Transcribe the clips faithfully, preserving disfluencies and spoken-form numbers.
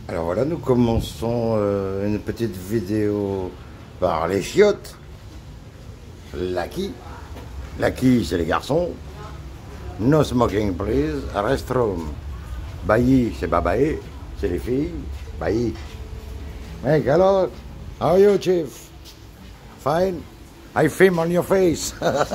Alors voilà, nous commençons euh, une petite vidéo par les chiottes. Lucky. Lucky, c'est les garçons. No smoking, please. Restroom. Bailly, c'est babae, c'est les filles. Bailly. Hey, hello. How are you, chief? Fine? I film on your face.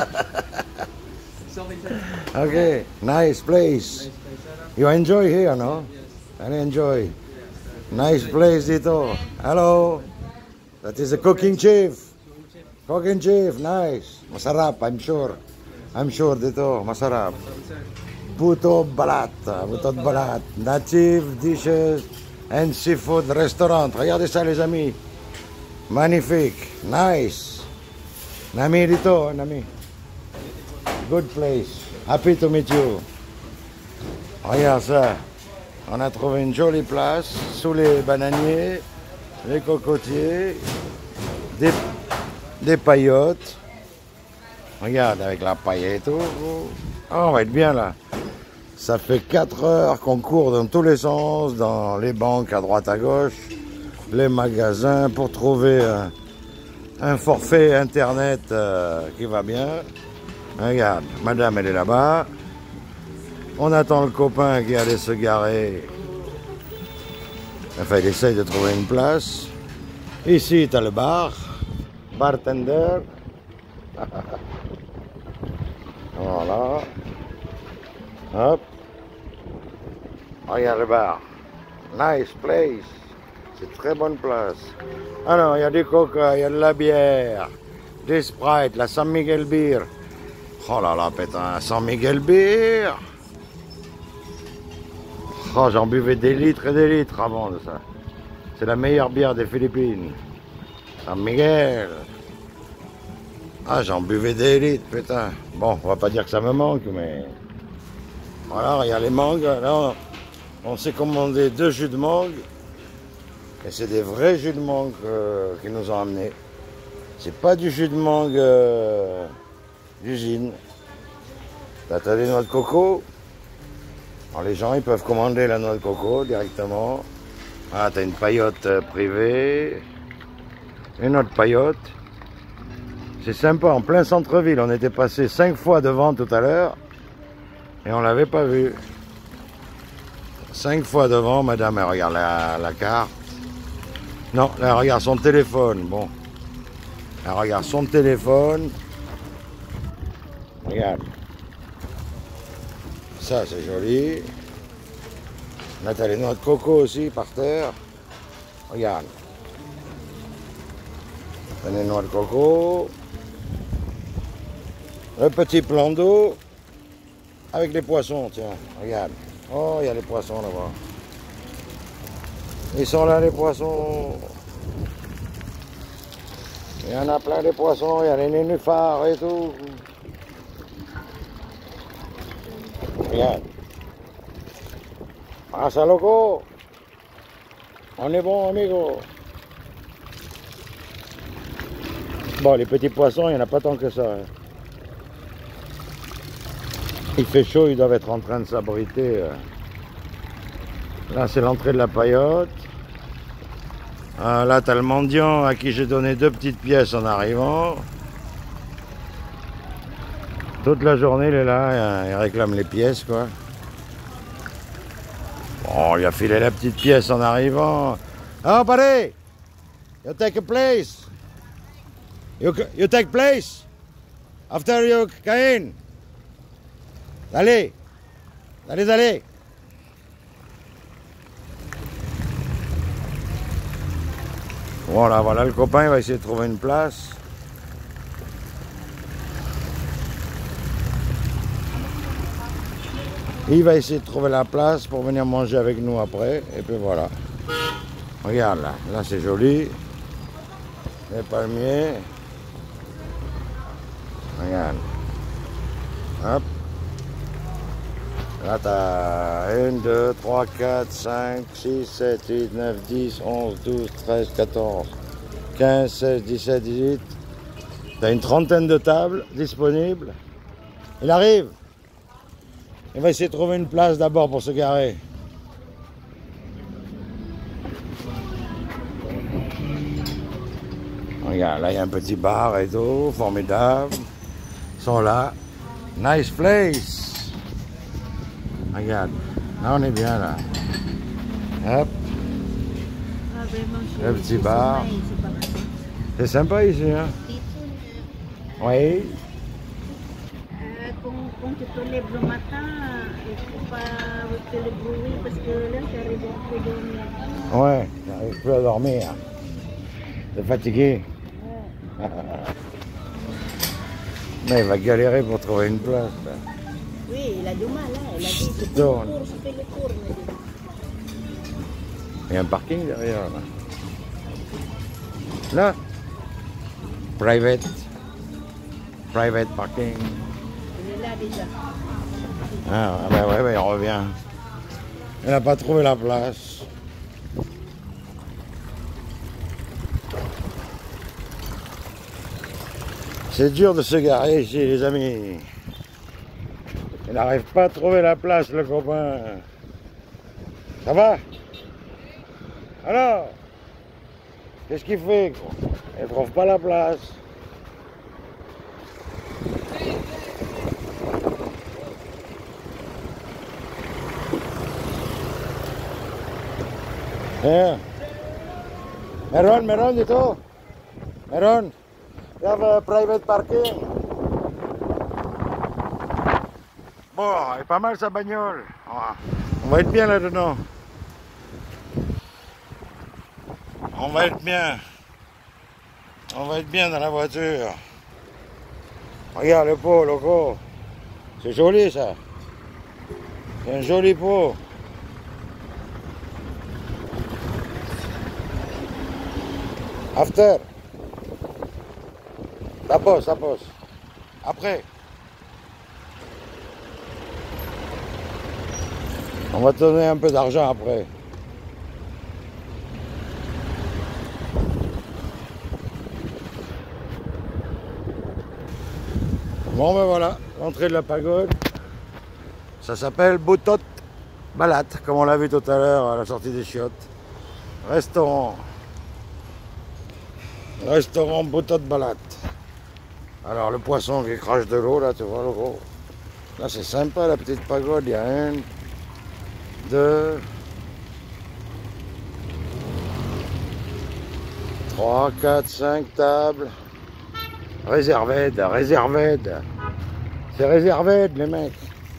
Okay, nice place. You enjoy here, no? I enjoy. Nice place, Dito. Hello. That is a cooking chief. Cooking chief, nice. Masarap, I'm sure. I'm sure, Dito. Masarap. Puto balat. Puto balat. Native dishes and seafood restaurant. Regardez ça, les amis. Magnifique. Nice. Nami, Dito. Nami. Good place. Happy to meet you. Regarde ça. On a trouvé une jolie place sous les bananiers, les cocotiers, des, des paillotes. Regarde avec la paille et tout. Oh, on va être bien là. Ça fait quatre heures qu'on court dans tous les sens, dans les banques à droite à gauche, les magasins pour trouver un, un forfait internet euh, qui va bien. Regarde, madame elle est là-bas. On attend le copain qui allait se garer. Enfin, il essaye de trouver une place. Ici, tu as le bar. Bartender. Voilà. Hop. Regarde le bar. Nice place. C'est une très bonne place. Alors, il y a du coca, il y a de la bière, des Sprite, la San Miguel Beer. Oh là là, putain, San Miguel Beer. Oh, j'en buvais des litres et des litres avant de ça. C'est la meilleure bière des Philippines. San Miguel. Ah, j'en buvais des litres, putain. Bon, on va pas dire que ça me manque, mais... Voilà, il y a les mangues. Là, on s'est commandé deux jus de mangue. Et c'est des vrais jus de mangue euh, qu'ils nous ont amenés. C'est pas du jus de mangue euh, d'usine. Là, t'as des noix de coco. Alors les gens ils peuvent commander la noix de coco directement. Ah, t'as une paillote privée, une autre paillote. C'est sympa, en plein centre-ville. On était passé cinq fois devant tout à l'heure et on l'avait pas vu. Cinq fois devant, madame, elle regarde la, la carte. Non, là, elle regarde son téléphone. Bon, elle regarde son téléphone. Regarde. Ça, c'est joli. Là, t'as les noix de coco aussi par terre. Regarde. T'as les noix de coco. Le petit plan d'eau. Avec les poissons, tiens. Regarde. Oh, il y a les poissons là-bas. Ils sont là, les poissons. Il y en a plein de poissons. Il y a les nénuphars et tout. Regarde. Pasa loco. On est bon, amigo. Bon, les petits poissons, il n'y en a pas tant que ça. Hein. Il fait chaud, ils doivent être en train de s'abriter. Là, c'est l'entrée de la paillote. Ah, là, tu as le mendiant à qui j'ai donné deux petites pièces en arrivant. Toute la journée, il est là, il réclame les pièces, quoi. Bon, on lui a filé la petite pièce en arrivant. Ah, buddy! You take a place. You, you take place. After you come in. Allez. Allez, allez. Voilà, voilà, le copain, il va essayer de trouver une place. Il va essayer de trouver la place pour venir manger avec nous après. Et puis voilà. Regarde là. Là c'est joli. Les palmiers. Regarde. Hop. Là t'as un, deux, trois, quatre, cinq, six, sept, huit, neuf, dix, onze, douze, treize, quatorze, quinze, seize, dix-sept, dix-huit. T'as une trentaine de tables disponibles. Il arrive. Il va essayer de trouver une place d'abord pour se garer. Regarde, là il y a un petit bar et tout, formidable. Ils sont là. Nice place. Regarde, là on est bien là. Hop. Ah, vraiment, c'est- Le petit c'est bar. sommeil, c'est pas mal. C'est sympa ici, hein? Oui. Euh, quand, quand tu te lèves le matin, il ne faut pas te le bruit parce que là, tu arrives à te dormir. Ouais, j'arrive plus à dormir. T'es fatigué. Ouais. Mais il va galérer pour trouver une place. Là. Oui, il a du mal, hein. Il a dit, je fais le Tourne. tour, je fais le tour, il m'a dit. Il y a un parking derrière là. Là. Private. Private parking. Il est là déjà. Ah, ah ben ouais, ouais, il revient. Il n'a pas trouvé la place. C'est dur de se garer ici, les amis. Il n'arrive pas à trouver la place, le copain. Ça va? Alors? Qu'est-ce qu'il fait? Il ne trouve pas la place. Yeah. Meron, meron dito. Meron. We have a private parking. Bon, il est pas mal sa bagnole. On va être bien là-dedans. On va être bien. On va être bien dans la voiture. Regarde le pot, loco. C'est joli ça. C'est un joli pot. After. Ça pose, ça pose. Après. On va te donner un peu d'argent après. Bon ben voilà, l'entrée de la pagode. Ça s'appelle Boutot Balat, comme on l'a vu tout à l'heure à la sortie des chiottes. Restaurant. Restaurant Boutot Balat. Alors le poisson qui crache de l'eau là, tu vois le gros. Là c'est sympa la petite pagode, il y a une, deux, trois, quatre, cinq tables. Réserved, réserved. C'est réserved les mecs.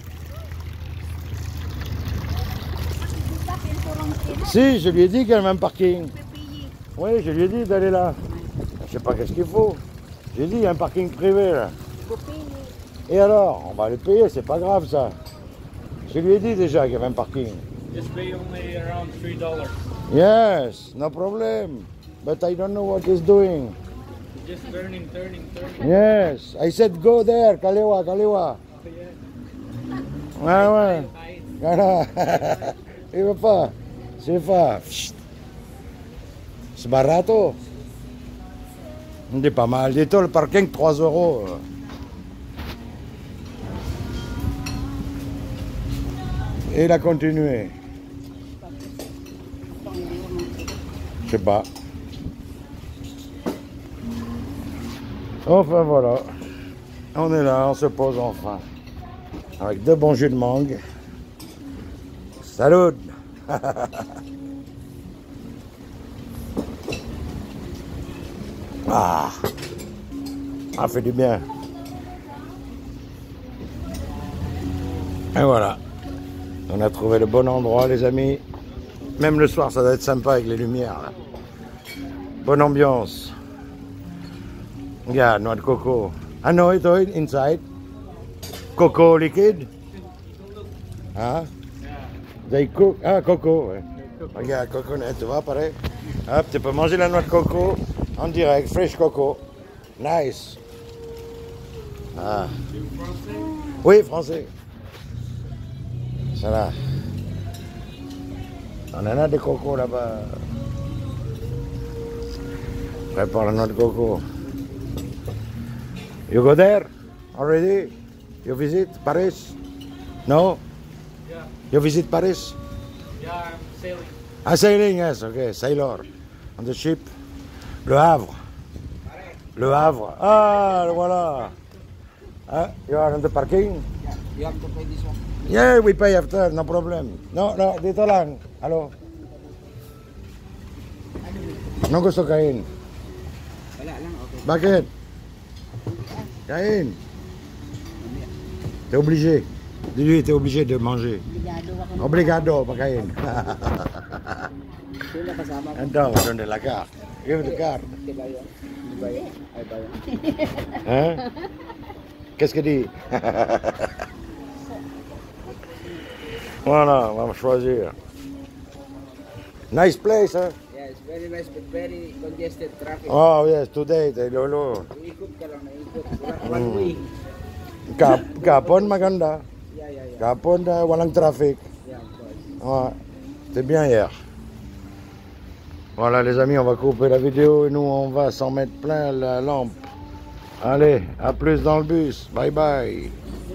Si, je lui ai dit qu'il y avait un parking. Oui, je lui ai dit d'aller là. Je sais pas qu'est-ce qu'il faut. J'ai dit il y a un parking privé là. Et alors, on va le payer, c'est pas grave ça. Je lui ai dit déjà qu'il y avait un parking. Just pay only around three dollars. Yes, no problem. But I don't know what he's doing. Just turning, turning, turning. Yes, I said go there, Kalewa, Kalewa. Ouais, ouais. Voilà. Il veut pas. C'est pas. C'est barato. C'est pas mal. Dis-toi le parking trois euros. Et il a continué. Je sais pas. Enfin voilà. On est là, on se pose enfin. Avec deux bons jus de mangue. Salut. Ah, ça fait du bien. Et voilà. On a trouvé le bon endroit, les amis. Même le soir, ça doit être sympa avec les lumières. Là. Bonne ambiance. Regarde, noix de coco. Ah non, it's inside. Coco liquide. Hein? They cook. Ah, coco. Ouais. Regarde, coconut, tu vois, pareil. Hop, tu peux manger la noix de coco en direct, fresh coco. Nice. Ah. Oui, français. Ça là. On en a des cocos là-bas. Prépare la noix de coco. You go there already? You visit Paris? No? Yeah, You visit Paris? yeah, I'm sailing. Ah, sailing, yes, okay, sailor. On the ship. Le Havre. Le Havre. Ah, voilà. Ah, you are on the parking? Yeah, you have to pay this one. Yeah, we pay after, no problem. No, no, dito lang. Hello. Anong gusto kain? Wala lang, okay. Bakit? Kain. T'es obligé. Dis-lui, t'es obligé de manger. Obligado ako. Obligado, pagkain. Sino na kasama ko? Ando, donde la carte? Give me the carte. Di ba yun? Di ba yun? Ay ba yun? Hein? Qu'est-ce que dit? Voilà, on va choisir. Nice place, hein? Yeah, it's very nice but very congested traffic. Oh, yes, today, tay lolo. Iikot ka lang, naikot. Wala, one way. Kap kapon maganda. Yeah, yeah, yeah. Kapon uh, walang traffic. Yeah, of course. Ouais, c'était bien hier. Voilà les amis, on va couper la vidéo et nous on va s'en mettre plein la lampe. Allez, à plus dans le bus. Bye bye.